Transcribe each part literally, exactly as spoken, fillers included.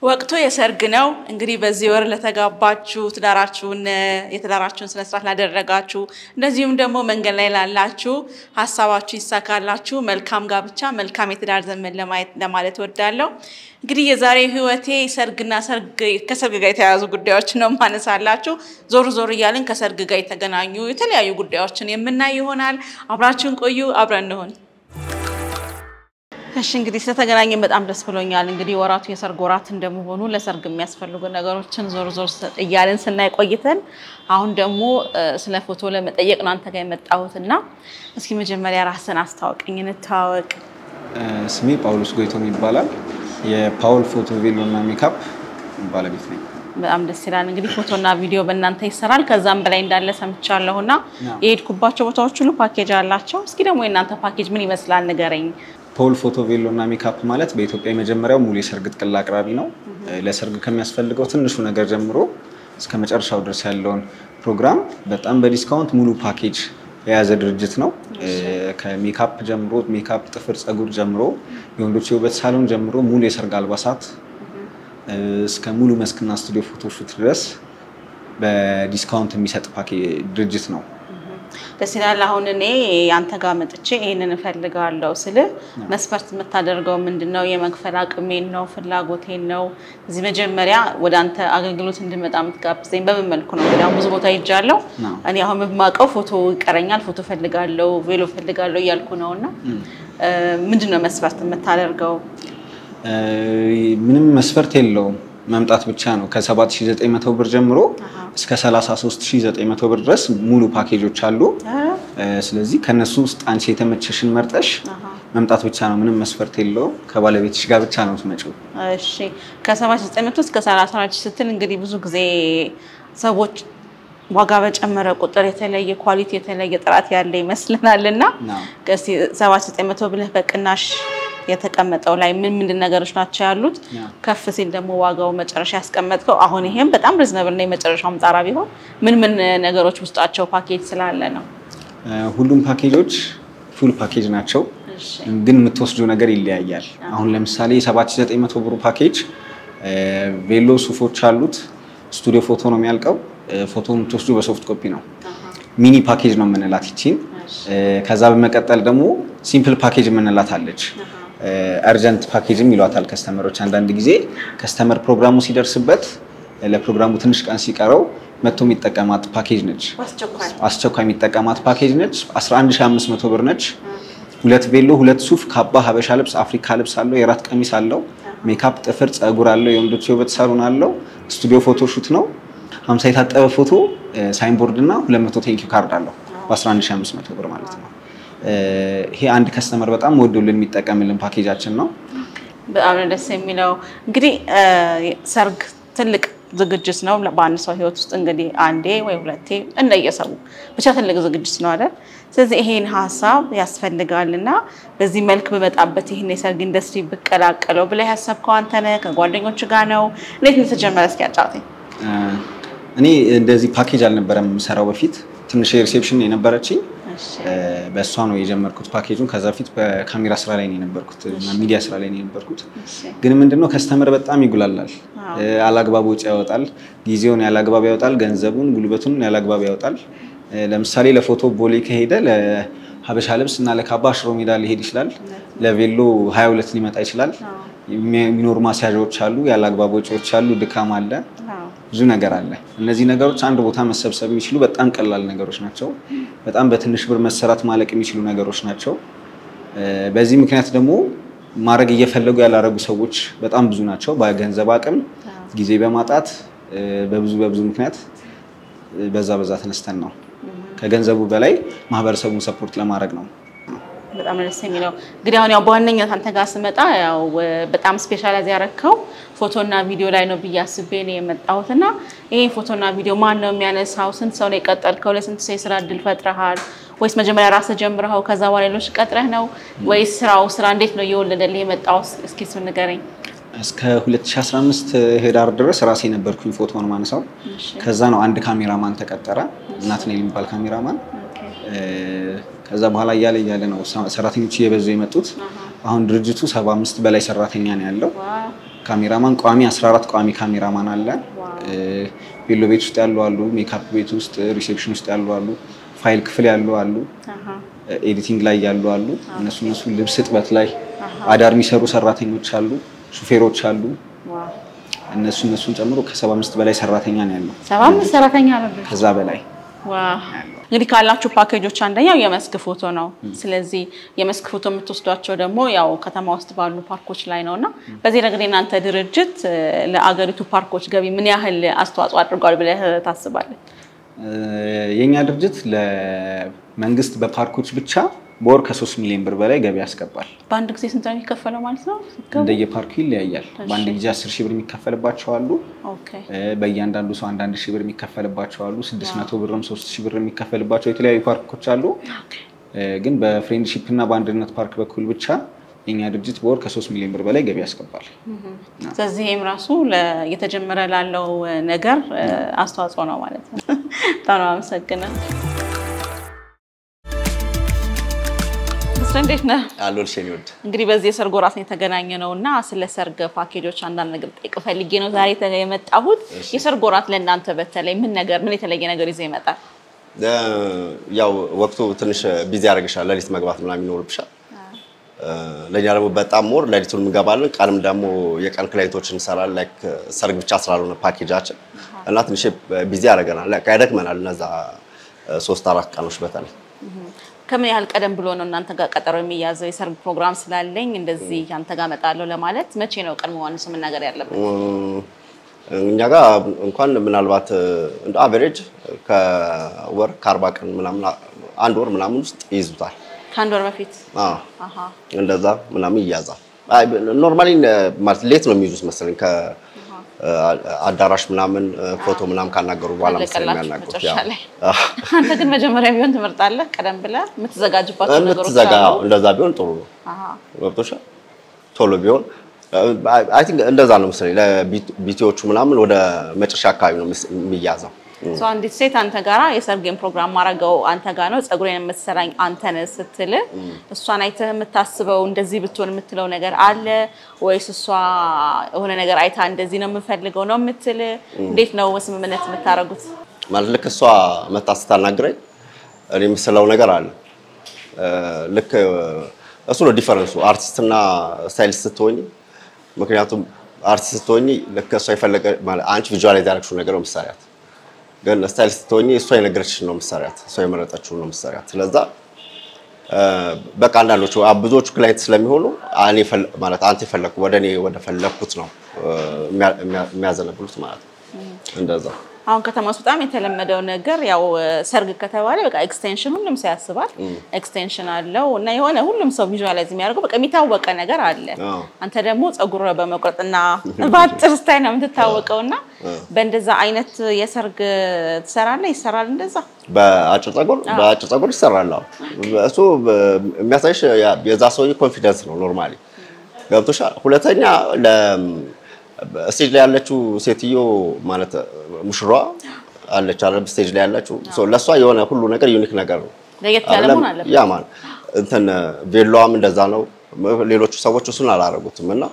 ወቅቱ የሰርግ ነው እንግዲህ በዚህ ወር ለተጋባችሁ ትዳራችሁን የተዳራችሁን ስነ ስርዓት ላደረጋችሁ እንደዚሁም ደግሞ መንገድ ላይ ላላችሁ ሐሳባችሁ ይሳካላችሁ መልካም ጋብቻ መልካም የትዳር ዘመን ለማየት ለማለት ወዳለሁ እንግዲህ የዛሬ ህይወቴ ሰርግና ሰርግ ከሰርግ ጋር የተያያዙ ጉዳዮች ነው ማነሳላችሁ ዞር ዞር ይያልን ከሰርግ ጋር የተገናኙ የተለያዩ ጉዳዮችን የምናይ ይሆናል አብራችሁን ቆዩ አብረን እንሆን እሺ እንግዲህ ስለተገናኘን በጣም ደስ ብሎኛል እንግዲህ ወራቱ የሰርግ ወራት እንደመሆኑ ለሰርግ የሚያስፈልጉ ነገሮችን ዞር ዞር ይያልን ስናይ ቆይተን አሁን ደግሞ ስለ ፎቶ ለመጠየቅ ነው አንተ ጋር የመጣሁትና እስኪ መጀመሪያ ራስን አስተዋውቀኝ እንታወቅ ስሜ ጳውሎስ ጎይቶም ይባላል የፓውል ፎቶ ቬሎና ሜካፕ ባለቤት ነኝ በጣም ደስ ይላል እንግዲህ ፎቶና ቪዲዮ በእናንተ ይሰራል ከዛም በላይ እንዳለ ሰምቻለሁና የሄድኩባቸው ቦታዎች ሁሉ ፓኬጅ አላቸው እስኪ ደግሞ የእናንተ ፓኬጅ ምን ይመስላል ንገረኝ ፓውል ፎቶ ቬሎና ሜካፕ ማለት በኢትዮጵያ የመጀመሪያው ሙሉ የሰርግ ጥቅል አቅራቢ ነው ለሰርግ ከሚያስፈልገው ትንሹ ነገር ጀምሮ እስከ መጨረሻው ድረስ ያለውን ፕሮግራም በጣም በዲስካውንት ሙሉ ፓኬጅ የያዘ ድርጅት ነው ከሜካፕ ጀምሮ ሜካፕ ጥፍር ጸጉር ጀምሮ የወንዶች የውበት ሳሎን ጀምሮ ሙሉ የሰርግ አልባሳት እስከ ሙሉ መስክና ስቱዲዮ ፎቶሹት ድረስ በዲስካውንት የሚሰጥ ፓኬጅ ድርጅት ነው ደስ ይላል አሁን እኔ አንተ ጋር መጥቼ ይሄንን ፈልጋለሁ ስለ መስፈርት የምታደርገው ምንድነው የመክፈል አቅሜን ነው ፍላጎቴን ነው እዚህ መጀመሪያ ወደ አንተ አገልግሎት እንድመጣ ምትጋብዘኝ በምን መልኩ ነው ወደ ብዙ ቦታ ይጃለው እኔ አሁን በማቀው ፎቶ ይቀረኛል ፎቶ ፈልጋለሁ ቬሎ ፈልጋለሁ ያልኩ ነውና ምንድነው መስፈርት የምታደርገው ምንም መስፈርት የለውም መምጣት ብቻ ነው ከ7900 ብር ጀምሮ እስከ ሰላሳ ሦስት ሺህ ዘጠኝ መቶ ብር ድረስ ሙሉ ፓኬጆች አሉ ስለዚህ ከነሱ ውስጥ አንቺ የተመቸሽን መርጠሽ መምጣት ብቻ ነው ምንም መስፈርት የለውም ከባለቤትሽ ጋር ብቻ ነው ትመጪው እሺ ከ7900 እስከ ሰላሳ ሺህ ስትል እንግዲህ ብዙ ጊዜ ሰዎች ዋጋ በጨመረ ቁጥር የተለየ ኳሊቲ የተለየ ጥራት ያለ ይመስልናልና ከሲ ሰባ ሺህ ዘጠኝ መቶ ብለህ በቅናሽ የተቀመጠው ላይ ምን ምን ነገሮች ናቸው ያሉት ከፍ ሲል ደግሞ ዋጋው መጨረሻ ያስቀመጥከው አሁን ይሄም በጣም ሪዝነብል ነው መጨረሻው ጣራ ቢሆን ምን ምን ነገሮች ውስጣቸው ፓኬጅ ስላለ ነው ሁሉም ፓኬጆች ፉል ፓኬጅ ናቸው ግን የምትወስዱ ነገር ይለያያል አሁን ለምሳሌ ሰባ ሺህ ዘጠኝ መቶ ብር ፓኬጅ ቬሎ ሱፎች አሉት ስቱዲዮ ፎቶ ነው የሚያልቀው ፎቶውን የምትወስዱ በሶፍት ኮፒ ነው ሚኒ ፓኬጅ ነው የምንላት ይቺን ከዛ በመቀጠል ደግሞ ሲምፕል ፓኬጅ የምንላት አለች አርጀንት ፓኬጅም ይሏታል ከስተመሮች አንዳንድ ጊዜ ከስተመር ፕሮግራሙ ሲደርስበት ለፕሮግራሙ ትንሽ ቀን ሲቀረው መጥቶ የሚጠቀማት ፓኬጅ ነች አስቸኳይ የሚጠቀማት ፓኬጅ ነች አስራ አንድ ሺህ አምስት መቶ ብር ነች ሁለት ቬሎ ሁለት ሱፍ ካባ ሀበሻ ልብስ አፍሪካ ልብስ አለው የራት ቀሚስ አለው ሜካፕ ጥፍር ጸጉር አለው የወንዶች የውበት ሳሎን አለው ስቱዲዮ ፎቶ ሹት ነው ሃምሳ የታጠበ ፎቶ ሳይንቦርድ እና ሁለት መቶ ቴንክ ዩ ካርድ አለው በአስራ አንድ ሺህ አምስት መቶ ብር ማለት ነው ይሄ አንድ ከስተመር በጣም ወዶልን የሚጠቀምልን ፓኬጃችን ነው በጣም ደስ የሚለው እንግዲህ ሰርግ ትልቅ ዝግጅት ነው በአንድ ሰው ህይወት ውስጥ እንግዲህ አንዴ ወይ ሁለቴ እንደየሰው ብቻ ትልቅ ዝግጅት ነው አይደል ስለዚህ ይሄን ሐሳብ ያስፈልጋልና በዚህ መልክ በመጣበት ይሄን የሰርግ ኢንደስትሪ በቀላቀለው ብለ ያሰብከው አንተ ነህ ከጓደኞች ጋር ነው እንዴት ነው ተጀመረ እስኪ አጫውተኝ እኔ እንደዚህ ፓኬጅ አልነበረም ሰራው በፊት ትንሽ ሪሴፕሽን የነበረችኝ በሷ ነው የጀመርኩት ፓኬጁን ከዛ ፊት በካሜራ ስራ ላይ ነው የነበርኩት እና ሚዲያ ስራ ላይ ነው የነበርኩት ግን ምንድነው ከስተመር በጣም ይጉላላል አላግባብ ወጪ ያወጣል ጊዜውን ያላግባብ ያወጣል ገንዘቡን ጉልበቱን ያላግባብ ያወጣል ለምሳሌ ለፎቶ ቦሌ ከሄደ ለሀበሻ ልብስ እና ለካባ ሽሮ ሜዳ ሊሄድ ይችላል ለቬሎ ሃያ ሁለት ሊመጣ ይችላል የሚኖር ማስያዣዎች አሉ ያላግባብ ወጪዎች አሉ ድካም አለ ብዙ ነገር አለ እነዚህ ነገሮች አንድ ቦታ መሰብሰብ የሚችሉ በጣም ቀላል ነገሮች ናቸው በጣም በትንሽ ብር መሰራት ማለቅ የሚችሉ ነገሮች ናቸው በዚህ ምክንያት ደግሞ ማረግ እየፈለጉ ያላረጉ ሰዎች በጣም ብዙ ናቸው በገንዘብ አቅም ጊዜ በማጣት በብዙ በብዙ ምክንያት በዛ በዛ ተነስተን ነው ከገንዘቡ በላይ ማህበረሰቡን ሰፖርት ለማድረግ ነው በጣም ደስ የሚለው እንግዲህ አሁን ያው በዋነኛነት አንተ ጋር ስመጣ ያው በጣም ስፔሻላይዝ ያረከው ፎቶና ቪዲዮ ላይ ነው በያስቤ ነው የመጣሁትና ይሄ ፎቶና ቪዲዮ ማን ነው የሚያነሳው ስንት ሰው ነው የቀጠልከው ለስንት ሰው ስራ እድል ፈጥረሃል ወይስ መጀመሪያ ራስህ ጀምረኸው ከዛ በኋላ ሌሎች ቀጥረህ ነው ወይስ ስራው ስራ እንዴት ነው የወለደልህ የመጣው እስኪ እሱን ንገረኝ እስከ ሁለት ሺህ አስራ አምስት ሄዳር ድረስ ራሴ ነበርኩኝ ፎቶውን ማነሳው ከዛ ነው አንድ ካሜራማን ተቀጠረ እናትኔ የሚባል ካሜራማን ከዛ በኋላ ያለ ያለ ነው ሰራተኞች እየበዙ የመጡት አሁን ድርጅቱ ሰባ አምስት በላይ ሰራተኛ ነው ያለው ካሜራማን ቋሚ አስራ አራት ቋሚ ካሜራማን አለ ቬሎ ቤት ውስጥ ያሉ አሉ ሜካፕ ቤት ውስጥ ሪሴፕሽን ውስጥ ያሉ አሉ ፋይል ክፍል ያሉ አሉ ኤዲቲንግ ላይ ያሉ አሉ እነሱ እነሱ ልብስ ጥበት ላይ አዳር የሚሰሩ ሰራተኞች አሉ ሹፌሮች አሉ እነሱ እነሱን ጨምሮ ከ75 በላይ ሰራተኛ ነው ያለው ሰባ አምስት ሰራተኛ ነው ከዛ በላይ ዋው እንግዲህ ካላችሁ ፓኬጆች አንደኛው የመስክ ፎቶ ነው ስለዚህ የመስክ ፎቶ የምትወስዷቸው ደግሞ ያው ከተማ ውስጥ ባሉ ፓርኮች ላይ ነውና በዚህ ረገድ እናንተ ድርጅት ለአገሪቱ ፓርኮች ገቢ ምን ያህል አስተዋጽኦ አድርጓል ብለህ ታስባለህ የኛ ድርጅት ለመንግስት በፓርኮች ብቻ በወር ከ3 ሚሊዮን ብር በላይ ገቢ ያስገባል በአንድ ጊዜ ስንት ነው የሚከፈለው ማለት ነው እንደየ ፓርኩ ይለያያል በአንድ ጊዜ አስር ሺህ ብር የሚከፈልባቸው አሉ ኦኬ በእያንዳንዱ ሰው አንድ አንድ ሺህ ብር የሚከፈልባቸው አሉ ስድስት መቶ ብርም ሶስት ሺህ ብር የሚከፈልባቸው የተለያዩ ፓርኮች አሉ ግን በፍሬንድሺፕ እና በአንድነት ፓርክ በኩል ብቻ የኛ ድርጅት በወር ከ3 ሚሊዮን ብር በላይ ገቢ ያስገባል ስለዚህም ራሱ ለየተጀመረ ላለው ነገር አስተዋጽኦ ነው ማለት ነው ታና አመሰግናለሁ እንዴት ነህ አሎልሽ ኒውድ እንግዲህ በዚህ የሰርግ ወራት ነው የተገናኘነውና ስለ ሰርግ ፓኬጆች አንዳንድ ነገር ጠይቅ ፈልጌ ነው ዛሬ የመጣሁት የሰርግ ወራት ለእናንተ በተለይ ምን ነገር ምን የተለየ ነገር ይዘው ይመጣል ያው ወቅቱ ትንሽ ቢዚ ያደርግሻል ለሊት መግባት ምናምን ይኖርብሻል ለኛ ደግሞ በጣም ሞር ለሊቱን እንገባለን ቀንም ደግሞ የቀን ክላይንቶችን እንሰራለን ላይክ ሰርግ ብቻ ስላልሆነ ፓኬጃችን እና ትንሽ ቢዚ ያደርገናል ላይክ ያደክመናል እነዛ ሶስት አራት ቀኖች በተለይ ከምን ያህል ቀደም ብሎ ነው እናንተ ጋር ቀጠሮ የሚያዘው የሰርግ ፕሮግራም ስላለኝ እንደዚህ አንተ ጋር መጣለው ለማለት መቼ ነው ቀን መሆንስ ምን ነገር ያለበት እኛ ጋር እንኳን ምናልባት እንደ አቨሬጅ ከወር ከአርባ ቀን ምናምን አንድ ወር ምናምን ውስጥ ይይዙታል ከአንድ ወር በፊት አዎ አሃ እንደዛ ምናምን ይያዛል ኖርማሊ ማለት ሌት ነው የሚይዙት መሰለኝ ከ አዳራሽ ምናምን ፎቶ ምናምን ካናገሩ በኋላ መሰለኝ ያናገሩት ያው አንተ ግን መጀመሪያ ቢሆን ትመርጣለህ ቀደም ብለህ የምትዘጋጅባቸው ነገሮች አሉ እንደዛ ቢሆን ጥሩ ነው አሃ ወጥቶሻ ቶሎ ቢሆን አይ ቲንክ እንደዛ ነው መሰለኝ ለቢቲዎቹ ምናምን ወደ መጨረሻ አካባቢ ነው የሚያዘው ሶ አንዲት ሴት አንተ ጋራ የሰርጌን ፕሮግራም ማረጋው አንተ ጋር ነው ጸጉሬን የምትሰራኝ አንተ ነህ ስትል እሷን አይተህ የምታስበው እንደዚህ ብትሆን የምትለው ነገር አለ ወይስ እሷ የሆነ ነገር አይታ እንደዚህ ነው የምፈልገው ነው የምትል እንዴት ነው ስምምነት የምታረጉት ማለት ልክ እሷ መታስተናግረኝ እኔ የምስለው ነገር አለ ልክ እሱ ነው ዲፈረንሱ አርቲስትና ስታይሊስት ስትሆኚ ምክንያቱም አርቲስት ስትሆኚ ልክ እሷ ይፈልገ ማለት አንቺ ቪዥዋላይዝ ያደረግሽው ነገር ነው መስሪያት ግን ስታይሊስት ስትሆኚ እሷ የነገረችሽ ነው መስሪያት እሷ የመረጠችው ነው መስሪያት ስለዛ በቃ አንዳንዶቹ አብዞቹ ክላይንት ስለሚሆኑ አኔ ማለት አንተ ይፈልኩ ወደኔ ወደ ፈለኩት ነው የሚያዘነብሉት ማለት እንደዛ አሁን ከተማስ በጣም የተለመደው ነገር ያው ሰርግ ከተባለ በቃ ኤክስቴንሽን ሁሉም ሰው ያስባል ኤክስቴንሽን አለው እና የሆነ ሁሉም ሰው ቪዥዋላይዝ የሚያደርገው በቃ የሚታወቀ ነገር አለ አንተ ደግሞ ጸጉር በመቁረጥና ባጭር ስታይል ነው የምትታወቀውና በእንደዛ አይነት የሰርግ ትሰራለህ ይሰራል እንደዛ በአጭር ጸጉር በአጭር ጸጉር ይሰራል እሱ የሚያሳይሽ የዛ ሰውዬ ኮንፊደንስ ነው ኖርማሊ ገብቶሻል ሁለተኛ ለ ስቴጅ ላይ ያለችው ሴትዮ ማለት ሙሽራ አለች አረብ ስቴጅ ላይ ያለችው ሶ ለሷ የሆነ ሁሉ ነገር ዩኒክ ነገር ነው ለየት ያለ ሆነ አለ ያ ማለት እንትን ቬሎዋም እንደዛ ነው ሌሎቹ ሰዎች እሱን አላረጉትም እና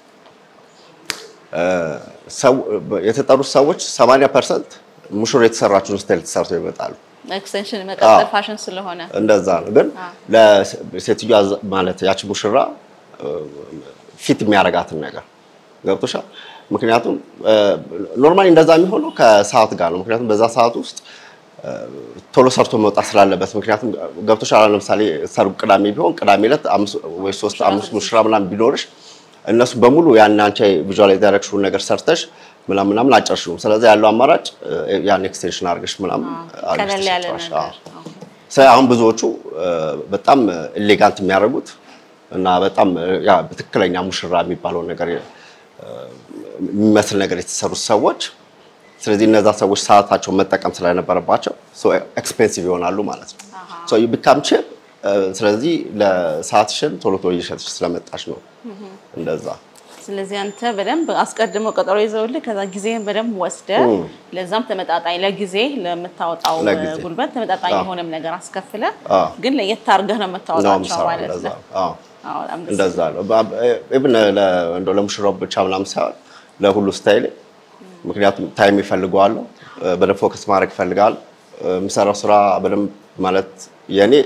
ሰው የተጠሩት ሰዎች ሰማንያ ፐርሰንት ሙሽራ የተሰራችውን ስታይል ተሰርተው ይመጣሉ ኤክስቴንሽን መቀጠል ፋሽን ስለሆነ እንደዛ ነው ግን ለሴትዮ ማለት ያቺ ሙሽራ ፊት የሚያረጋትን ነገር ገብቶሻል ምክንያቱም ኖርማሊ እንደዛ የሚሆነው ከሰዓት ጋር ነው ምክንያቱም በዛ ሰዓት ውስጥ ቶሎ ሰርቶ መውጣት ስላለበት ምክንያቱም ገብቶሻል ለምሳሌ ሰርጉ ቅዳሜ ቢሆን ቅዳሜ ዕለት አምስት ወይ ሶስት አምስት ሙሽራ ምናምን ቢኖርሽ እነሱ በሙሉ ያን አንቺ ቪዥዋላይዝ ያደረግሽው ነገር ሰርተሽ ምናምን ምናምን አጨርሽው ስለዚህ ያለው አማራጭ ያን ኤክስቴንሽን አድርገሽ ምናምን ቀለል ያለ ነገር ስለዚህ አሁን ብዙዎቹ በጣም ኤሌጋንት የሚያደርጉት እና በጣም ያ በትክክለኛ ሙሽራ የሚባለው ነገር የሚመስል ነገር የተሰሩ ሰዎች ስለዚህ እነዛ ሰዎች ሰዓታቸው መጠቀም ስለነበረባቸው ሶ ኤክስፔንሲቭ ይሆናሉ ማለት ነው ሶ ዩ ቢካም ቺፕ ስለዚህ ለሰዓትሽን ቶሎ ቶሎ እየሸጥሽ ስለመጣሽ ነው እንደዛ ስለዚህ አንተ በደንብ አስቀድሞ ቀጠሮ ይዘውልህ ከዛ ጊዜን በደንብ ወስደ ለዛም ተመጣጣኝ ለጊዜ ለምታወጣው ጉልበት ተመጣጣኝ የሆነም ነገር አስከፍለ ግን ለየት አርገህ ነው የምታወጣው ማለት ነው እንደዛ ነው ኢቭን ለእንዶ ለሙሽራው ብቻ ምናምን ሳይሆን ለሁሉ ስታይል ምክንያቱም ታይም ይፈልጋሉ በደንብ ፎከስ ማድረግ ይፈልጋል ምሰራው ስራ በደንብ ማለት የኔ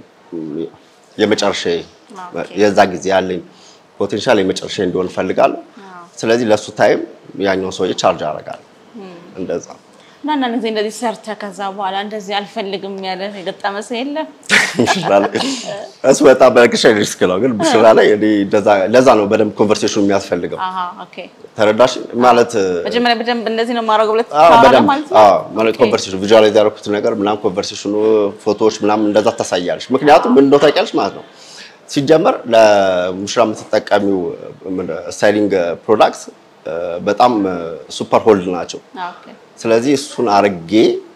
የመጨረሻ የዛ ጊዜ ያለኝ ፖቴንሻል የመጨረሻ እንደሆነ ፈልጋለሁ ስለዚህ ለሱ ታይም ያኛው ሰው ቻርጅ ያደርጋል እንደዛ ማንና እንደዚህ እንደዚህ ሰርተ ከዛ በኋላ እንደዚህ አልፈልግም ያለ የገጠመ ሰው የለ ምሽራ ላይ እሱ በጣም በርክሽ ሪስክ ነው ግን ምሽራ ላይ እኔ እንደዛ ለዛ ነው በደንብ ኮንቨርሴሽኑ የሚያስፈልገው አሃ ኦኬ ተረዳሽ ማለት መጀመሪያ በደንብ እንደዚህ ነው ማረጋው ብለት ታውቃለህ ማለት ነው አዎ ማለት ኮንቨርሴሽኑ ቪዥዋላይዝ ያደረኩት ነገር ምናምን ኮንቨርሴሽኑ ፎቶዎች ምናምን እንደዛ ታሳያለሽ ምክንያቱም ምን እንደው ታውቂያለሽ ማለት ነው ሲጀመር ለሙሽራ የምትጠቀሚው ስታይሊንግ ፕሮዳክትስ በጣም ሱፐር ሆልድ ናቸው ኦኬ ስለዚህ እሱን አርጌ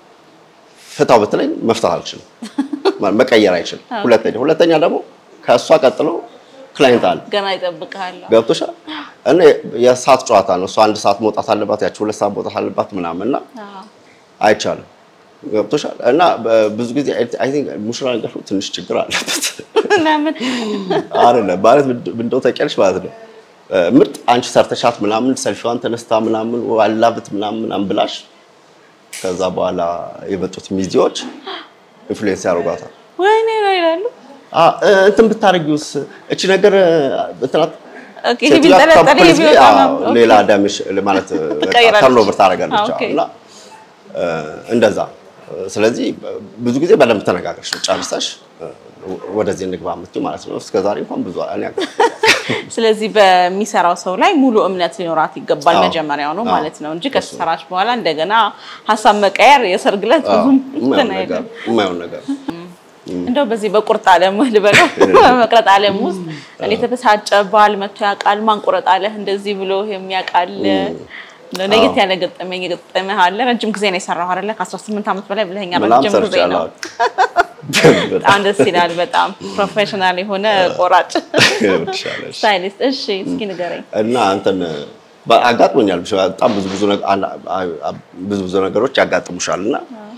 ፍታው በተለይ መፍታት አልችልም ማለት መቀየር አይችልም ሁለተኛ ሁለተኛ ደግሞ ከሷ ቀጥሎ ክላይንት አለ ገና ይጠብቃል ገብቶሻል እና የሰዓት ጨዋታ ነው እሷ አንድ ሰዓት መውጣት አለባት ያቺ ሁለት ሰዓት መውጣት አለባት ምናምንና አይቻልም ገብቶሻል እና ብዙ ጊዜ አይ ቲንክ ሙሽራ ነገር ትንሽ ችግር አለበት ለምን አይደለም ማለት እንደው ታውቂያለሽ ማለት ነው ምርጥ አንቺ ሰርተሻት ምናምን ሰልፊዋን ተነስታ ምናምን ዋላብት ምናምን አንብላሽ ከዛ በኋላ የመጡት ሚዚዎች ኢንፍሉዌንስ ያደርጓታል ወይኔ ነው ይላሉ አ እንትን ብታረጊውስ እቺ ነገር እንትናት ኦኬ ይሄ ቢጠለጠል ይሄ ቢወጣ ሌላ ዳምሽ ማለት ተርኖቨር ታረጋለች እና እንደዛ ስለዚህ ብዙ ጊዜ በደንብ ተነጋግረሽ ጨርሰሽ ወደዚህ እንግባ አምጥተው ማለት ነው እስከዛሬ እንኳን ብዙ አለ ስለዚህ በሚሰራው ሰው ላይ ሙሉ እምነት ሊኖራት ይገባል መጀመሪያው ነው ማለት ነው እንጂ ከሰራች በኋላ እንደገና ሐሳብ መቀየር የሰርግለት ብዙም ተናይደም የማይሆን ነገር እንደው በዚህ በቁርጥ ዓለም ልበለው በመቅረጥ ዓለም ውስጥ እኔ ተበሳጨ ባል መጥቶ ያቃል ማንቆረጥ አለ እንደዚህ ብሎ የሚያቃል ለነገት ያለ ገጠመኝ ገጠመህ አለ ረጅም ጊዜ ነው የሰራው አይደለ ከ18 አመት በላይ ብለኸኛ ረጅም ጊዜ ነው አንድ ሲላል በጣም ፕሮፌሽናል የሆነ ቆራጭ ስታይሊስት እሺ እስኪ ንገረኝ እና አንተን በአጋጥሞኛል በጣም ብዙ ብዙ ብዙ ብዙ ነገሮች ያጋጥሙሻልና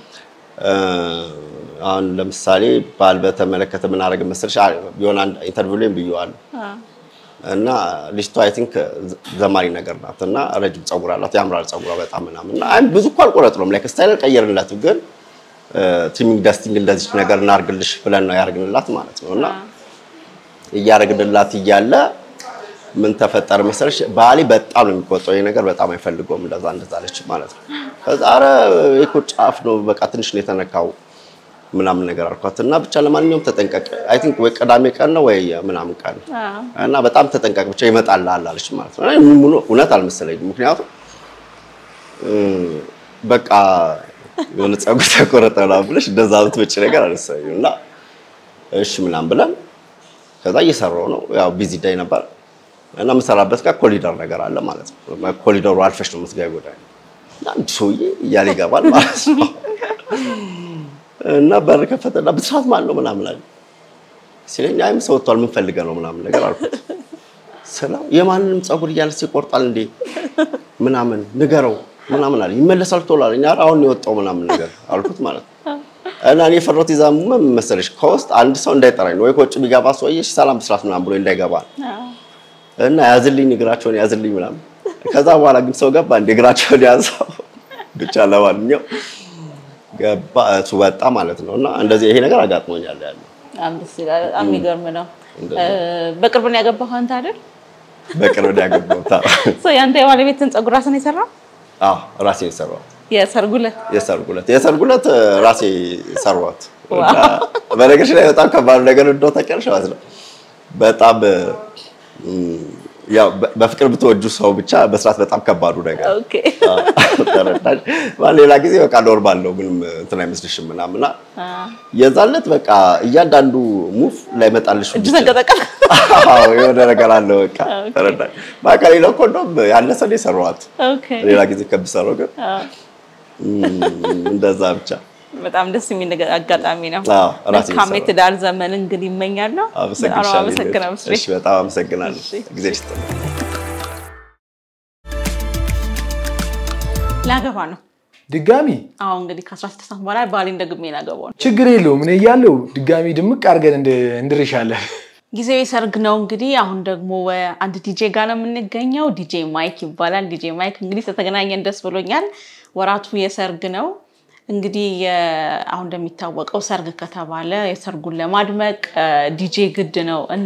አሁን ለምሳሌ ባል በተመለከተ ምን አረገ መሰለሽ የሆነ አንድ ኢንተርቪው ላይ ብየዋል እና ሊስቱ አይ ቲንክ ዘማሪ ነገር ናትና ረጅም ጸጉር አላት ያምራል ጸጉሯ በጣም ምናምንና አይ ብዙ እኮ አልቆረጥኩም ላይክ ስታይል ቀየርንላት ግን ትሪሚንግ ዳስቲንግ እንደዚህ ነገር እናርግልሽ ብለን ነው ያርግንላት ማለት ነውና እያረግንላት ይያለ ምን ተፈጠረ መሰለሽ ባሊ በጣም ነው የሚቆጣው ይሄ ነገር በጣም አይፈልገውም እንደዛ እንደዛለች ማለት ነው ከዛ አረ እኮ ጫፍ ነው በቃ ትንሽ ነው የተነካው ምናምን ነገር አልኳትና ብቻ ለማንኛውም ተጠንቀቅ አይ ቲንክ ወይ ቀዳሜ ቀን ነው ወይ ምናምን ቀን እና በጣም ተጠንቀቅ ብቻ ይመጣል አላለች ማለት ነው እኔ ምን እውነት አልመሰለኝም ምክንያቱም በቃ የሆነ ጸጉር ተቆረጠላ ብለሽ እንደዛ ብትወጪ ነገር አልሰየውና እሺ ምናምን ብለን ከዛ እየሰራው ነው ያው ቢዚ ዳይ ነበር እና መሰራበት ጋር ኮሊደር ነገር አለ ማለት ነው ኮሊደሩ አልፈሽ ነው መስጋይ ጎዳኝ አንድ ሰውዬ እያለ ይገባል ማለት ነው እና በር ከፈተና ብስራት ማን ነው ምናምን አለ ሲለኝ አይም ሰው ወጥቷል ምን ፈልገህ ነው ምናምን ነገር አልኩት ሰላም የማንንም ጸጉር እያለስ ይቆርጣል እንዴ ምናምን ንገረው ምናምን አለ ይመለሳል ተወላል እኛ አሁን የወጣው ምናምን ነገር አልኩት ማለት ነው እና እኔ ፈሮት ይዛም ምን መሰለሽ ኮስት አንድ ሰው እንዳይጠራኝ ወይ ኮጭ ቢገባ ሰውዬሽ ሰላም ብስራት ምናምን ብሎ እንዳይገባ እና ያዝልኝ ንግራቸውን ያዝልኝ ምናምን ከዛ በኋላ ግን ሰው ገባ እንደ ንግራቸውን ያዛው ብቻ ለማንኛው ገባ እሱ ወጣ ማለት ነውና እንደዚህ ይሄ ነገር አጋጥሞኛል ያለው አንድ ሲላል አሚገርም ነው በቅርብ ነው ያገባው አንተ አይደል በቅርብ ነው ያገባው ታ ሶ ያንተ የባለቤትን ጸጉር ራስን የሰራው አዎ ራሴ የሰራው የሰርጉለት የሰርጉለት የሰርጉለት ራሴ ሰራዋት በነገርሽ ላይ በጣም ከባድ ነገር እንደው ታውቂያለሽ ማለት ነው በጣም ያው በፍቅር ብትወጁ ሰው ብቻ በስራት በጣም ከባዱ ነገር ኦኬ ተረዳሽ ማለት ሌላ ጊዜ በቃ ኖርማል ነው ምንም እንትን አይመስልሽም ምናምንና የዛለት በቃ እያንዳንዱ ሙቭ ላይ መጣልሽ እጅ ተንቀጠቀ አዎ የሆነ ነገር አለ በቃ ተረዳሽ ማከለ ነው ኮንዶም ያለሰ ነው ሰራዋት ኦኬ ሌላ ጊዜ ከብሰረው ግን እንደዛ ብቻ በጣም ደስ የሚል አጋጣሚ ነው አዎ ራሴ ካሜት ዳር ዘመን እንግዲህ ይመኛለሁ አመሰግናለሁ እሺ በጣም አመሰግናለሁ ጊዜ ይስጥ ላገባ ነው ድጋሚ አዎ እንግዲህ ከ16 ዓመት በኋላ ባሌን ደግሜ ላገባው ነው ችግር የለውም እኔ ያለው ድጋሚ ድምቅ አርገን እንድርሻለን ጊዜው ሰርግ ነው እንግዲህ አሁን ደግሞ አንድ ዲጄ ጋር ነው የምንገኘው ዲጄ ማይክ ይባላል ዲጄ ማይክ እንግዲህ ተገናኘን ደስ ብሎኛል ወራቱ የሰርግ ነው እንግዲህ አሁን እንደሚታወቀው ሰርግ ከተባለ የሰርጉን ለማድመቅ ዲጄ ግድ ነው እና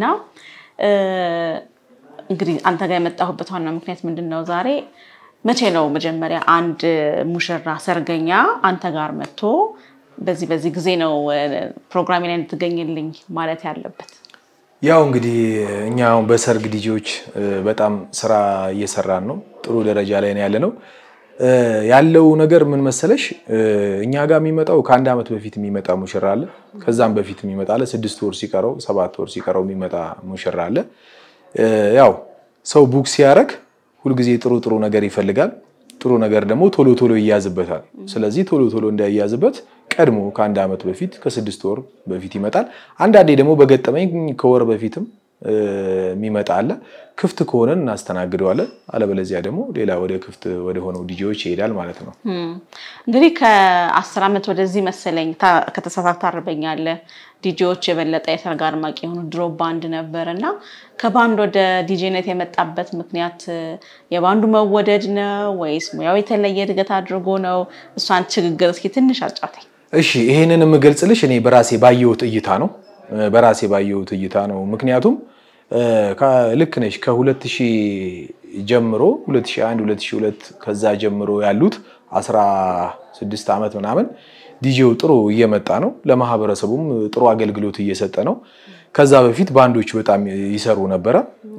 እንግዲህ አንተ ጋር የመጣሁበት ዋና ምክንያት ምንድነው ዛሬ መቼ ነው መጀመሪያ አንድ ሙሽራ ሰርገኛ አንተ ጋር መጥቶ በዚህ በዚህ ጊዜ ነው ፕሮግራም ላይ እንድትገኝልኝ ማለት ያለበት ያው እንግዲህ እኛው በሰርግ ዲጂዎች በጣም ስራ እየሰራን ነው ጥሩ ደረጃ ላይ ነው ያለነው ያለው ነገር ምን መሰለሽ እኛ ጋር የሚመጣው ከአንድ አመት በፊት የሚመጣ ሙሽራ አለ ከዛም በፊት የሚመጣ አለ ስድስት ወር ሲቀረው ሰባት ወር ሲቀረው የሚመጣ ሙሽራ አለ ያው ሰው ቡክ ሲያረክ ሁሉ ጊዜ ጥሩ ጥሩ ነገር ይፈልጋል ጥሩ ነገር ደግሞ ቶሎ ቶሎ ይያዝበታል ስለዚህ ቶሎ ቶሎ እንዳይያዝበት ቀድሞ ከአንድ አመት በፊት ከስድስት ወር በፊት ይመጣል አንዳንዴ ደግሞ በገጠመኝ ከወር በፊትም የሚመጣ አለ ክፍት ከሆነን እናስተናግደዋለን አለበለዚያ ደግሞ ሌላ ወደ ክፍት ወደ ሆነው ዲጂዎች ይሄዳል ማለት ነው እንግዲህ ከ10 አመት ወደዚህ መሰለኝ ከተሳሳተ አርበኛለ ዲጂዎች የበለጠ የሰርግ አድማቂ ሆኑ ድሮ ባንድ ነበርና ከባንድ ወደ ዲጂነት የመጣበት ምክንያት የባንዱ መወደድ ነው ወይስ ሙያው የተለየ እድገት አድርጎ ነው እሷን ችግር እስኪ ትንሽ አጫውተኝ እሺ ይሄንን የምገልጽልሽ እኔ በራሴ ባየሁት እይታ ነው በራሴ ባየሁት እይታ ነው ምክንያቱም ልክ ነሽ ከ2000 ጀምሮ ሁለት ሺህ አንድ ሁለት ሺህ ሁለት ከዛ ጀምሮ ያሉት አስራ ስድስት አመት ምናምን ዲጂው ጥሩ እየመጣ ነው ለማህበረሰቡም ጥሩ አገልግሎት እየሰጠ ነው ከዛ በፊት ባንዶች በጣም ይሰሩ ነበር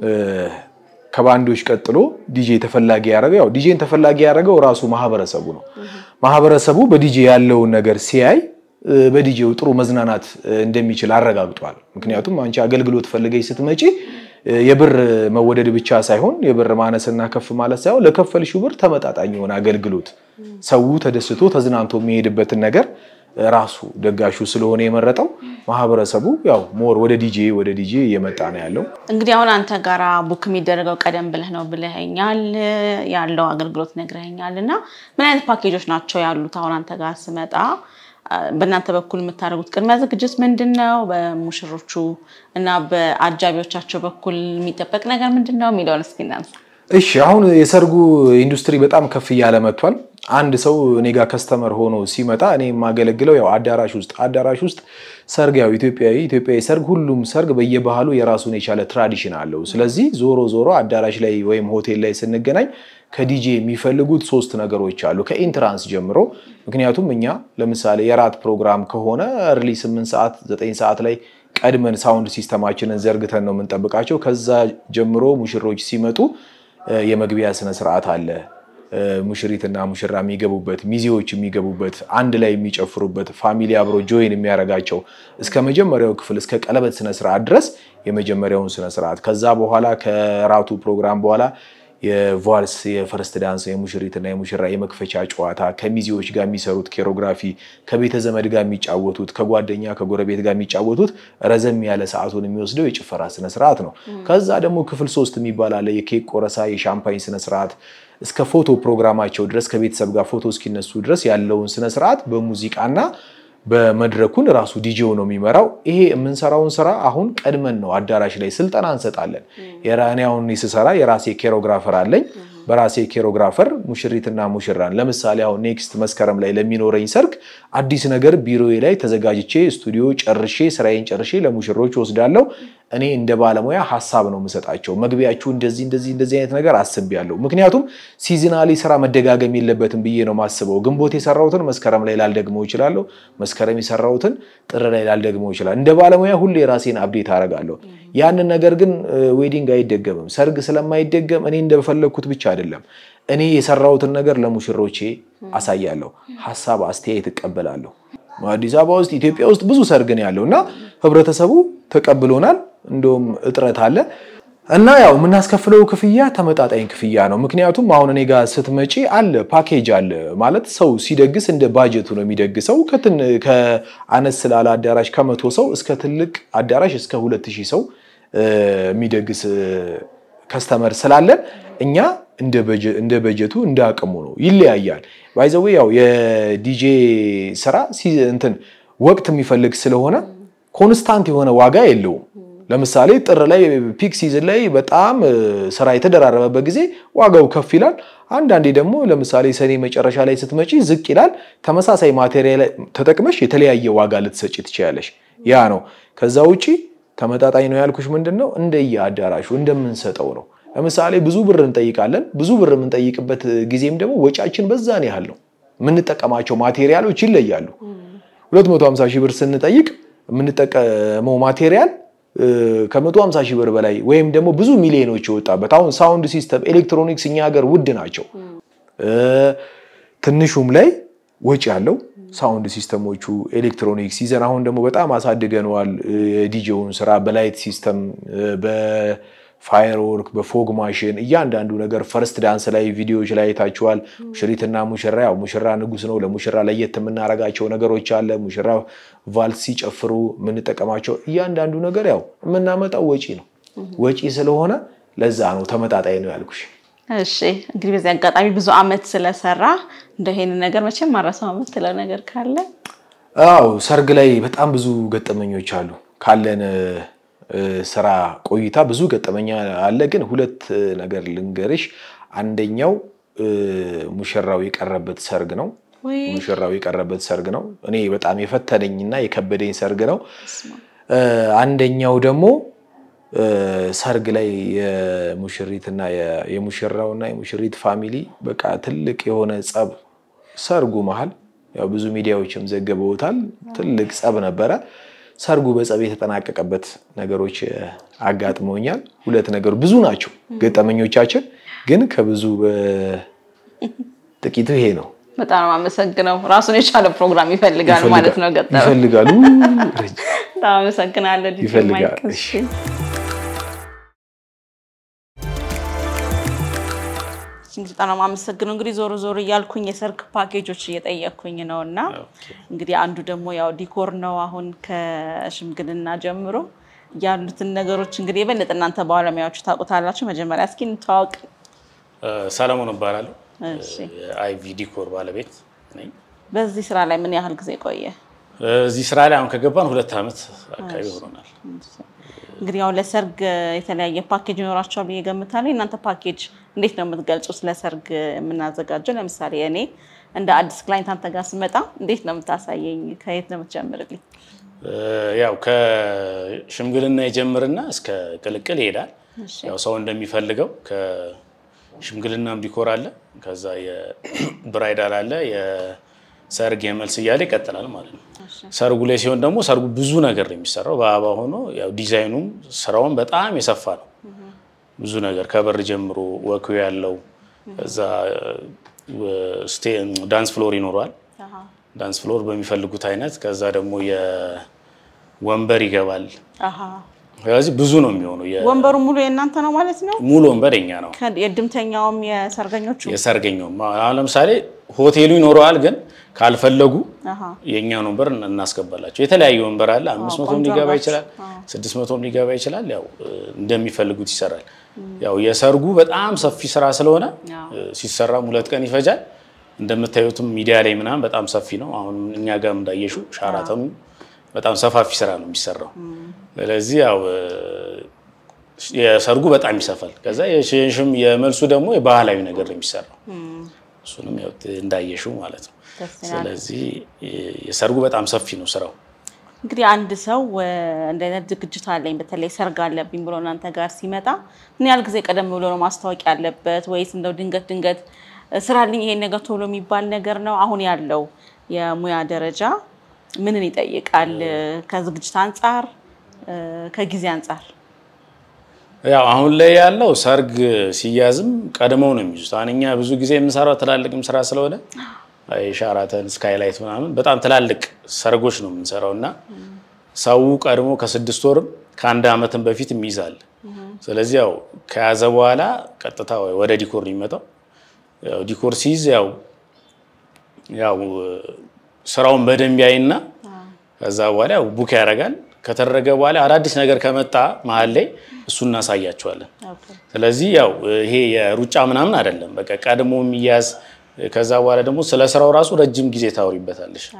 ከባንዶች ቀጥሎ ዲጂ ተፈላጊ ያረጋው ያው ዲጂን ተፈላጊ ያረጋው ራሱ ማህበረሰቡ ነው ማህበረሰቡ በዲጂ ያለው ነገር ሲያይ በዲጂው ጥሩ መዝናናት እንደሚችል አረጋግጧል ምክንያቱም አንቺ አገልግሎት ፈልገይ ስትመጪ የብር መወደድ ብቻ ሳይሆን የብር ማነስና ከፍ ማለት ሳይሆን ለከፈልሽው ብር ተመጣጣኝ የሆነ አገልግሎት ሰው ተደስቶ ተዝናንቶ የሚሄድበት ነገር ራሱ ደጋሹ ስለሆነ የመረጠው ማህበረሰቡ ያው ሞር ወደ ዲጂ ወደ ዲጂ እየመጣ ነው ያለው እንግዲህ አሁን አንተ ጋራ ቡክ የሚደረገው ቀደም ብለህ ነው ብለኸኛል ያለው አገልግሎት ነግረኸኛልና ምን አይነት ፓኬጆች ናቸው ያሉት አሁን አንተ ጋር ስመጣ በእናንተ በኩል የምታደርጉት ቅድመ ዝግጅት ምንድነው በሙሽሮቹ እና በአጃቢዎቻቸው በኩል የሚጠበቅ ነገር ምንድነው ሚሊዮን እስኪናንስ እሺ አሁን የሰርጉ ኢንዱስትሪ በጣም ከፍ ያለ መጥቷል አንድ ሰው እኔ ጋር ከስተመር ሆኖ ሲመጣ እኔ ማገለግለው ያው አዳራሽ ውስጥ አዳራሽ ውስጥ ሰርግ ያው ኢትዮጵያዊ ኢትዮጵያዊ ሰርግ ሁሉም ሰርግ በየባህሉ የራሱን የቻለ ትራዲሽን አለው ስለዚህ ዞሮ ዞሮ አዳራሽ ላይ ወይም ሆቴል ላይ ስንገናኝ ከዲጂ የሚፈልጉት ሶስት ነገሮች አሉ ከኢንትራንስ ጀምሮ ምክንያቱም እኛ ለምሳሌ የራት ፕሮግራም ከሆነ early ስምንት ሰዓት ዘጠኝ ሰዓት ላይ ቀድመን ሳውንድ ሲስተማችንን ዘርግተን ነው የምንጠብቃቸው ከዛ ጀምሮ ሙሽሮች ሲመጡ የመግቢያ ስነ ስርዓት አለ ሙሽሪትና ሙሽራ የሚገቡበት ሚዜዎች የሚገቡበት አንድ ላይ የሚጨፍሩበት ፋሚሊ አብሮ ጆይን የሚያረጋቸው እስከ መጀመሪያው ክፍል እስከ ቀለበት ስነ ስርዓት ድረስ የመጀመሪያውን ስነ ስርዓት ከዛ በኋላ ከራቱ ፕሮግራም በኋላ የቫልስ የፈርስት ዳንስ የሙሽሪትና የሙሽራ የመክፈቻ ጨዋታ ከሚዜዎች ጋር የሚሰሩት ኮሪዮግራፊ ከቤተ ዘመድ ጋር የሚጫወቱት ከጓደኛ ከጎረቤት ጋር የሚጫወቱት ረዘም ያለ ሰዓቱን የሚወስደው የጭፈራ ስነ ስርዓት ነው ከዛ ደግሞ ክፍል ሶስት የሚባል አለ የኬክ ቆረሳ የሻምፓኝ ስነ ስርዓት እስከ ፎቶ ፕሮግራማቸው ድረስ ከቤተሰብ ጋር ፎቶ እስኪነሱ ድረስ ያለውን ስነ ስርዓት በሙዚቃና በመድረኩን ራሱ ዲጂው ነው የሚመራው ይሄ የምንሰራውን ስራ አሁን ቀድመን ነው አዳራሽ ላይ ስልጠና እንሰጣለን የራኒያውን ይሰራ የራሴ ኮሪዮግራፈር አለኝ በራሴ ኮሪዮግራፈር ሙሽሪትና ሙሽራን ለምሳሌ አሁን ኔክስት መስከረም ላይ ለሚኖረኝ ሰርግ አዲስ ነገር ቢሮዬ ላይ ተዘጋጅቼ ስቱዲዮ ጨርሼ ስራዬን ጨርሼ ለሙሽሮች ወስዳለሁ እኔ እንደ ባለሙያ ሐሳብ ነው መስጣቸው መግቢያችሁ እንደዚህ እንደዚህ እንደዚህ አይነት ነገር አስቤያለሁ ምክንያቱም ሲዝናሊ ስራ መደጋገም የለበትም ብዬ ነው ማስበው ግንቦት የሰራውትን መስከረም ላይ ላልደግመው ይችላል መስከረም የሰራውትን ጥር ላይ ላልደግመው ይችላል እንደ ባለሙያ ሁሌ ራሴን አፕዴት አረጋለሁ ያንን ነገር ግን ዌዲንግ አይደገምም ሰርግ ስለማይደገም እኔ እንደፈለኩት ብቻ አይደለም እኔ የሰራውትን ነገር ለሙሽሮቼ አሳያለሁ ሐሳብ አስተያየት ተቀበላለሁ አዲስ አበባ ውስጥ ኢትዮጵያ ውስጥ ብዙ ሰርግ ነው ያለውና ህብረተሰቡ ተቀብሎናል እንደውም እጥረት አለ እና ያው ምናስከፍለው ክፍያ ተመጣጣኝ ክፍያ ነው ምክንያቱም አሁን እኔ ጋር ስትመጪ አለ ፓኬጅ አለ ማለት ሰው ሲደግስ እንደ ባጀቱ ነው የሚደግሰው ከትን ከአነስ ስላለ አዳራሽ ከመቶ ሰው እስከ ትልቅ አዳራሽ እስከ ሁለት ሺህ ሰው የሚደግስ ከስተመር ስላለን እኛ እንደ በጀት እንደ በጀቱ እንደ አቅሙ ነው ይለያያል ባይ ዘ ዌይ ያው የዲጄ ስራ እንትን ወቅት የሚፈልግ ስለሆነ ኮንስታንት የሆነ ዋጋ የለውም ለምሳሌ ጥር ላይ ፒክ ሲዝን ላይ በጣም ስራ የተደራረበበት ጊዜ ዋጋው ከፍ ይላል አንድ አንዴ ደግሞ ለምሳሌ ሰኔ መጨረሻ ላይ ስትመጪ ዝቅ ይላል ተመሳሳይ ማቴሪያል ተጠቅመሽ የተለያየ ዋጋ ልትሰጪ ትችያለሽ ያ ነው ከዛ ውጪ ተመጣጣኝ ነው ያልኩሽ ምንድነው እንደየ አዳራሹ እንደምንሰጠው ነው ለምሳሌ ብዙ ብር እንጠይቃለን ብዙ ብር የምንጠይቅበት ጊዜም ደግሞ ወጫችን በዛን ያህል ነው ምንጠቀማቸው ማቴሪያሎች ይለያሉ ሁለት መቶ ሃምሳ ሺህ ብር ስንጠይቅ ምንጠቀመው ማቴሪያል ከመቶ ሃምሳ ሺህ ብር በላይ ወይም ደግሞ ብዙ ሚሊዮኖች ይወጣበት አሁን ሳውንድ ሲስተም ኤሌክትሮኒክስ እኛ ሀገር ውድ ናቸው ትንሹም ላይ ወጪ ያለው ሳውንድ ሲስተሞቹ ኤሌክትሮኒክስ ይዘን አሁን ደግሞ በጣም አሳድገናል ዲጄውን ስራ በላይት ሲስተም በፋየርወርክ በፎግ ማሽን እያንዳንዱ ነገር ፈርስት ዳንስ ላይ ቪዲዮዎች ላይ ታችኋል ሙሽሪትና ሙሽራ ያው ሙሽራ ንጉስ ነው ለሙሽራ ለየት የምናረጋቸው ነገሮች አለ ሙሽራ ቫልስ ሲጨፍሩ ምን ተጠቀማቸው እያንዳንዱ ነገር ያው የምናመጣው ወጪ ነው ወጪ ስለሆነ ለዛ ነው ተመጣጣኝ ነው ያልኩሽ እሺ እንግዲህ በዚህ አጋጣሚ ብዙ አመት ስለሰራ እንደሄን ነገር መቼም ማራሰው አመት ተለው ነገር ካለ አው ሰርግ ላይ በጣም ብዙ ገጠመኞች አሉ ካለን ስራ ቆይታ ብዙ ገጠመኛ አለ ግን ሁለት ነገር ልንገርሽ አንደኛው ሙሽራው የቀረበት ሰርግ ነው ሙሽራው የቀረበት ሰርግ ነው እኔ በጣም የፈተነኝና የከበደኝ ሰርግ ነው አንደኛው ደግሞ ሰርግ ላይ የሙሽሪትና የሙሽራውና የሙሽሪት ፋሚሊ በቃ ትልቅ የሆነ ጸብ ሰርጉ መሃል ያው ብዙ ሚዲያዎችም ዘገበውታል ትልቅ ጸብ ነበረ ሰርጉ በጸብ የተጠናቀቀበት ነገሮች አጋጥመውኛል ሁለት ነገር ብዙ ናቸው ገጠመኞቻችን ግን ከብዙ በጥቂቱ ይሄ ነው በጣም አመሰግናለሁ ራሱን የቻለ ፕሮግራም ይፈልጋል ማለት ነው ገጠመ ይፈልጋሉ በጣም አመሰግናለሁ ዲጄ ማይክ እሺ በጣም አመሰግናለሁ እንግዲህ ዞሮ ዞሮ ያልኩኝ የሰርግ ፓኬጆች እየጠየቅኩኝ ነውና እንግዲህ አንዱ ደግሞ ያው ዲኮር ነው አሁን ከሽምግልና ጀምሮ ያሉትን ነገሮች እንግዲህ የበለጠ እናንተ ባለሙያዎች ታውቁታላችሁ መጀመሪያ እስኪ እንተዋወቅ ሰለሞን እባላለሁ እሺ አይቪ ዲኮር ባለቤት ነኝ በዚህ ስራ ላይ ምን ያህል ጊዜ ቆየ እዚህ ስራ ላይ አሁን ከገባን ሁለት አመት አካባቢ ሆኖናል እንግዲህ ያው ለሰርግ የተለያየ ፓኬጅ ይኖራቸዋል በየገምታለሁ እናንተ ፓኬጅ እንዴት ነው የምትገልጹት ለሰርግ የምናዘጋጀው ለምሳሌ እኔ እንደ አዲስ ክላይንት አንተ ጋር ስመጣ እንዴት ነው የምታሳየኝ ከየት ነው የምትጀምርልኝ ያው ከሽምግልና ይጀምርና እስከ ቅልቅል ይሄዳል ያው ሰው እንደሚፈልገው ከሽምግልናም ዲኮር አለ ከዛ የብራይዳል አለ የሰርግ የመልስ ይያለ ይቀጥላል ማለት ነው ሰርጉ ላይ ሲሆን ደግሞ ሰርጉ ብዙ ነገር ነው የሚሰራው በአባ ሆኖ ያው ዲዛይኑም ስራውን በጣም የሰፋ ነው ብዙ ነገር ከበር ጀምሮ ወኩ ያለው እዛ ስቴን ዳንስ ፍሎር ይኖራል ዳንስ ፍሎር በሚፈልጉት አይነት ከዛ ደግሞ የወንበር ይገባል አሃ ስለዚህ ብዙ ነው የሚሆነው ወንበሩ ሙሉ የእናንተ ነው ማለት ነው ሙሉ ወንበርኛ ነው የድምተኛውም የሰርገኞቹ የሰርገኛውም አሁን ለምሳሌ ሆቴሉ ይኖራል ግን ካልፈለጉ አሃ የኛን ወንበር እናስገባላችሁ የተለያየ ወንበር አለ አምስት መቶም ሊገባ ይችላል ስድስት መቶም ሊገባ ይችላል ያው እንደሚፈልጉት ይሰራል ያው የሰርጉ በጣም ሰፊ ስራ ስለሆነ ሲሰራ ሁለት ቀን ይፈጃል እንደምታዩትም ሚዲያ ላይ ምናምን በጣም ሰፊ ነው አሁን እኛ ጋር እንዳየሹ ሻራተኑ በጣም ሰፋፊ ስራ ነው የሚሰራው ስለዚህ ያው የሰርጉ በጣም ይሰፋል ከዛ የሽም የመልሱ ደግሞ የባህላዊ ነገር ነው የሚሰራው እሱንም ያው እንዳየሹ ማለት ነው ስለዚህ የሰርጉ በጣም ሰፊ ነው ስራው እንግዲህ አንድ ሰው እንደነ ድግጅት አለኝ በተለይ ሰርግ አለብኝ ብሎ እናንተ ጋር ሲመጣ ምን ያህል ጊዜ ቀደም ብሎ ነው ማስታወቂያ ያለበት ወይስ እንደው ድንገት ድንገት ስራልኝ ይሄን ነገር ቶሎ የሚባል ነገር ነው አሁን ያለው የሙያ ደረጃ ምንን ይጠይቃል ከዝግጅት አንፃር ከጊዜ አንፃር ያው አሁን ላይ ያለው ሰርግ ሲያዝም ቀድመው ነው የሚይዙት አንኛ ብዙ ጊዜ የምንሰራው ትላልቅም ስራ ስለሆነ አይ ሻራተን ስካይላይት ምናምን በጣም ትላልቅ ሰርጎች ነው የምንሰራውና ሰው ቀድሞ ከስድስት ወር ከአንድ አመትም በፊት የሚይዛል ስለዚህ ያው ከያዘ በኋላ ቀጥታ ወደ ዲኮር ይመጣው ያው ዲኮር ሲይዝ ያው ያው ስራውን በደንብ ያይና ከዛ በኋላ ያው ቡክ ያረጋል ከተደረገ በኋላ አዳዲስ ነገር ከመጣ መሃል ላይ እሱን እናሳያቸዋለን ስለዚህ ያው ይሄ የሩጫ ምናምን አይደለም በቃ ቀድሞ የሚያዝ ከዛ በኋላ ደግሞ ስለ ስራው ራሱ ረጅም ጊዜ ታውሪበታለሽ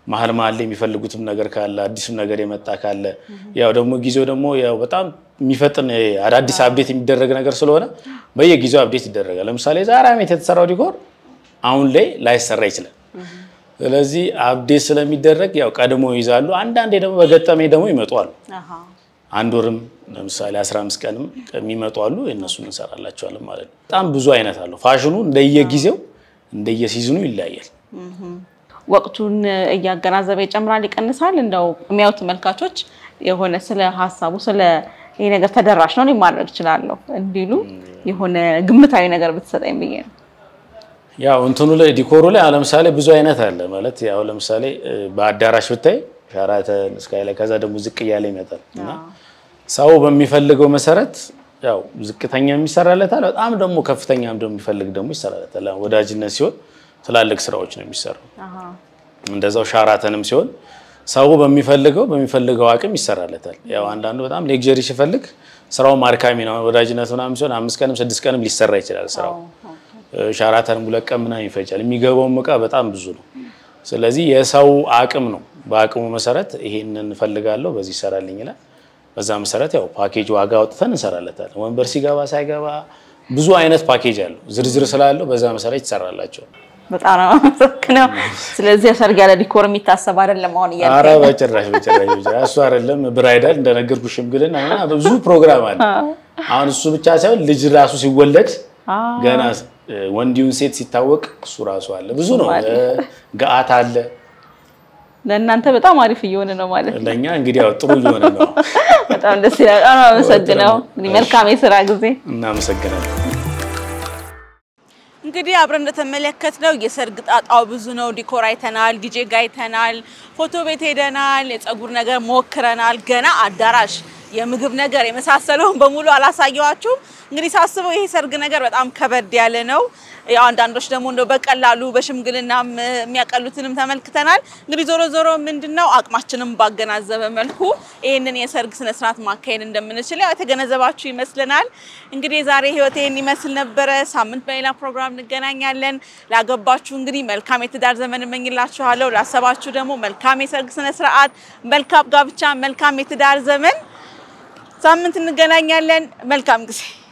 መሀል መሀል ላይ የሚፈልጉትም ነገር ካለ አዲስም ነገር የመጣ ካለ ያው ደግሞ ጊዜው ደግሞ ያው በጣም የሚፈጥን አዳዲስ አፕዴት የሚደረግ ነገር ስለሆነ በየጊዜው አፕዴት ይደረጋል ለምሳሌ ዛሬ አመት የተሰራው ዲኮር አሁን ላይ ላይሰራ ይችላል ስለዚህ አፕዴት ስለሚደረግ ያው ቀድሞ ይዛሉ አንዳንዴ ደግሞ በገጠመኝ ደግሞ ይመጣሉ አሃ አንድ ወርም ለምሳሌ አስራ አምስት ቀንም የሚመጣሉ እነሱን እንሰራላቸዋለን ማለት ነው በጣም ብዙ አይነት አለው ፋሽኑ እንደየጊዜው እንደየሲዝኑ ይለያያል ወቅቱን እያገናዘበ ይጨምራል ይቀንሳል እንደው የሚያው ተመልካቾች የሆነ ስለ ሐሳቡ ስለ ይሄ ነገር ተደራሽ ነው ማድረግ ይችላል እንዲሉ የሆነ ግምታዊ ነገር ብትሰጠኝ ብዬ ነው ያው እንትኑ ላይ ዲኮሩ ላይ ለምሳሌ ብዙ አይነት አለ ማለት ያው ለምሳሌ በአዳራሽ ብታይ ሻራተን ስካይ ላይ ከዛ ደግሞ ዝቅ ያለ ይመጣል እና ሰው በሚፈልገው መሰረት ያው ዝቅተኛ የሚሰራለታል በጣም ደግሞ ከፍተኛም ደግሞ የሚፈልግ ደግሞ ይሰራለታል ወዳጅነት ሲሆን ትላልቅ ስራዎች ነው የሚሰራው አሃ እንደዛው ሻራተንም ሲሆን ሰው በሚፈልገው በሚፈልገው አቅም ይሰራለታል ያው አንዳንዱ በጣም ሌክቸሪ ሲፈልግ ስራው ማርካሚ ነው ወዳጅነት ምናምን ሲሆን አምስት ቀንም ስድስት ቀንም ሊሰራ ይችላል ስራው ሻራተን ሁለት ቀን ምናምን ይፈጃል የሚገባው መቃ በጣም ብዙ ነው ስለዚህ የሰው አቅም ነው በአቅሙ መሰረት ይሄንን ፈልጋለሁ በዚህ ይሰራልኝ ይላል በዛ መሰረት ያው ፓኬጅ ዋጋ አውጥተን እንሰራለታል ወንበር ሲገባ ሳይገባ ብዙ አይነት ፓኬጅ አለው ዝርዝር ስላለው በዛ መሰረት ይሰራላቸው በጣም ነው ስለዚህ ሰርግ ያለ ዲኮር የሚታሰብ አይደለም አሁን ይያል አረ በጭራሽ በጭራሽ እሱ አይደለም ብራይዳል እንደነገርኩሽ ሽምግልና እና ብዙ ፕሮግራም አለ አሁን እሱ ብቻ ሳይሆን ልጅ ራሱ ሲወለድ ገና ወንዲውን ሴት ሲታወቅ እሱ ራሱ አለ ብዙ ነው ጋአት አለ ለእናንተ በጣም አሪፍ እየሆነ ነው ማለት ነው ለኛ እንግዲህ ያው ጥሩ እየሆነ ነው በጣም ደስ ይላል አመሰግናለሁ እንግዲህ መልካም የሥራ ጊዜ እናመሰግናለን እንግዲህ አብረን እንደተመለከትነው የሰርግ ጣጣው ብዙ ነው ዲኮር አይተናል ዲጄ ጋይተናል ፎቶ ቤት ሄደናል የፀጉር ነገር ሞክረናል ገና አዳራሽ የምግብ ነገር የመሳሰለው በሙሉ አላሳየዋችሁ እንግዲህ ሳስበው ይሄ ሰርግ ነገር በጣም ከበድ ያለ ነው ያው አንዳንዶች ደግሞ እንደው በቀላሉ በሽምግልናም የሚያቀሉትንም ተመልክተናል እንግዲህ ዞሮ ዞሮ ምንድነው አቅማችንም ባገናዘበ መልኩ ይሄንን የሰርግ ስነ ስርዓት ማካሄድ እንደምንችል ያው ተገነዘባችሁ ይመስልናል እንግዲህ ዛሬ ህይወቴን ይመስል ነበር ሳምንት በሌላ ፕሮግራም እንገናኛለን ላገባችሁ እንግዲህ መልካም የትዳር ዘመን እመኝላችኋለሁ ላሰባችሁ ደግሞ መልካም የሰርግ ስነ ስርዓት መልካም ጋብቻ መልካም የትዳር ዘመን ሳምንት እንገናኛለን መልካም ጊዜ